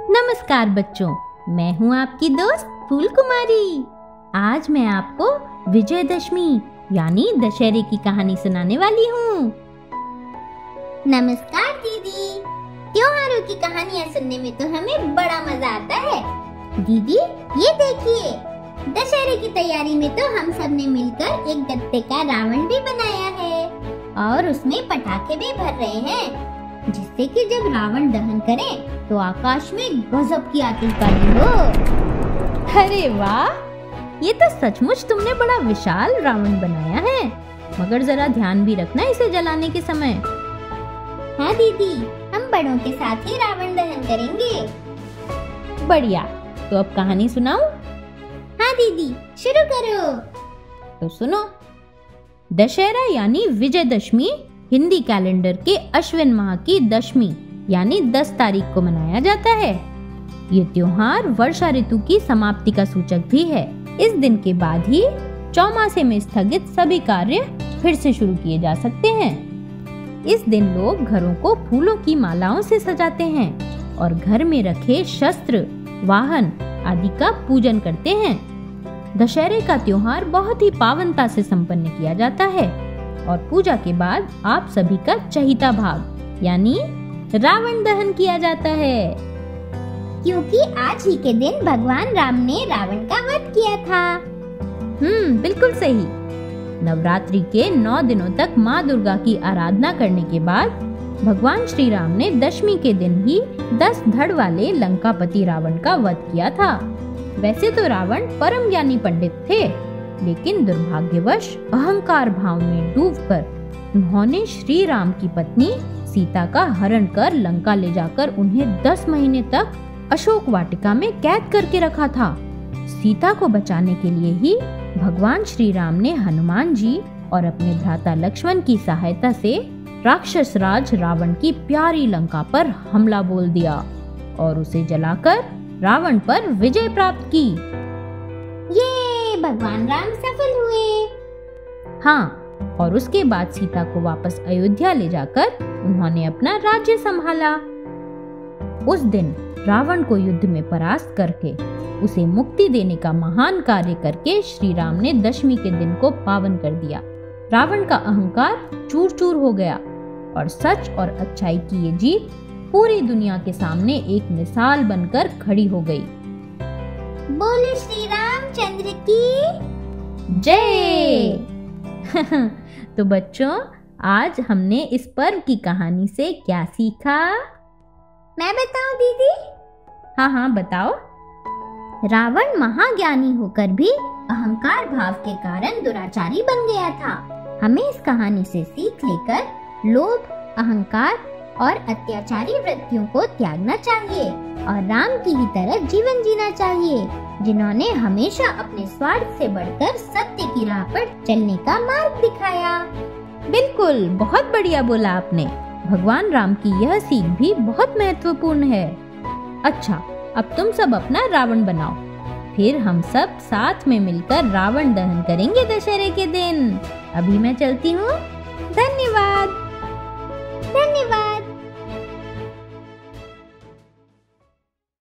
नमस्कार बच्चों, मैं हूँ आपकी दोस्त फूल कुमारी। आज मैं आपको विजयदशमी यानी दशहरे की कहानी सुनाने वाली हूँ। नमस्कार दीदी। त्योहारों की कहानियाँ सुनने में तो हमें बड़ा मजा आता है। दीदी ये देखिए, दशहरे की तैयारी में तो हम सब ने मिलकर एक गत्ते का रावण भी बनाया है और उसमें पटाखे भी भर रहे हैं, जिससे कि जब रावण दहन करे तो आकाश में गजब की आतिशबाजी हो। अरे वाह, ये तो सचमुच तुमने बड़ा विशाल रावण बनाया है, मगर जरा ध्यान भी रखना इसे जलाने के समय। हाँ दीदी, हम बड़ों के साथ ही रावण दहन करेंगे। बढ़िया, तो अब कहानी सुनाऊं? हाँ दीदी, शुरू करो। तो सुनो। दशहरा यानी विजयदशमी हिंदी कैलेंडर के अश्विन माह की दशमी यानी 10 तारीख को मनाया जाता है। ये त्योहार वर्षा ऋतु की समाप्ति का सूचक भी है। इस दिन के बाद ही चौमासे में स्थगित सभी कार्य फिर से शुरू किए जा सकते हैं। इस दिन लोग घरों को फूलों की मालाओं से सजाते हैं और घर में रखे शस्त्र, वाहन आदि का पूजन करते हैं। दशहरे का त्योहार बहुत ही पावनता से संपन्न किया जाता है और पूजा के बाद आप सभी का चहिता भाग यानी रावण दहन किया जाता है, क्योंकि आज ही के दिन भगवान राम ने रावण का वध किया था। बिल्कुल सही। नवरात्रि के 9 दिनों तक माँ दुर्गा की आराधना करने के बाद भगवान श्री राम ने दशमी के दिन ही 10 धड़ वाले लंकापति रावण का वध किया था। वैसे तो रावण परम ज्ञानी पंडित थे, लेकिन दुर्भाग्यवश अहंकार भाव में डूबकर उन्होंने श्री राम की पत्नी सीता का हरण कर लंका ले जाकर उन्हें 10 महीने तक अशोक वाटिका में कैद करके रखा था। सीता को बचाने के लिए ही भगवान श्री राम ने हनुमान जी और अपने भ्राता लक्ष्मण की सहायता से राक्षस राज रावण की प्यारी लंका पर हमला बोल दिया और उसे जलाकर रावण पर विजय प्राप्त की। ये भगवान राम सफल हुए। हाँ, और उसके बाद सीता को वापस अयोध्या ले जाकर उन्होंने अपना राज्य संभाला। उस दिन रावण को युद्ध में परास्त करके उसे मुक्ति देने का महान कार्य करके श्री राम ने दशमी के दिन को पावन कर दिया। रावण का अहंकार चूर चूर हो गया और सच और अच्छाई की ये जीत पूरी दुनिया के सामने एक मिसाल बनकर खड़ी हो गई। बोले श्री रामचंद्र की जय। तो बच्चों, आज हमने इस पर्व की कहानी से क्या सीखा? मैं बताऊं दीदी? हाँ बताओ। रावण महाज्ञानी होकर भी अहंकार भाव के कारण दुराचारी बन गया था। हमें इस कहानी से सीख लेकर लोभ, अहंकार और अत्याचारी वृत्तियों को त्यागना चाहिए और राम की ही तरह जीवन जीना चाहिए, जिन्होंने हमेशा अपने स्वार्थ से बढ़कर सत्य की राह पर चलने का मार्ग दिखाया। बिल्कुल, बहुत बढ़िया बोला आपने। भगवान राम की यह सीख भी बहुत महत्वपूर्ण है। अच्छा, अब तुम सब अपना रावण बनाओ, फिर हम सब साथ में मिलकर रावण दहन करेंगे दशहरे के दिन। अभी मैं चलती हूँ।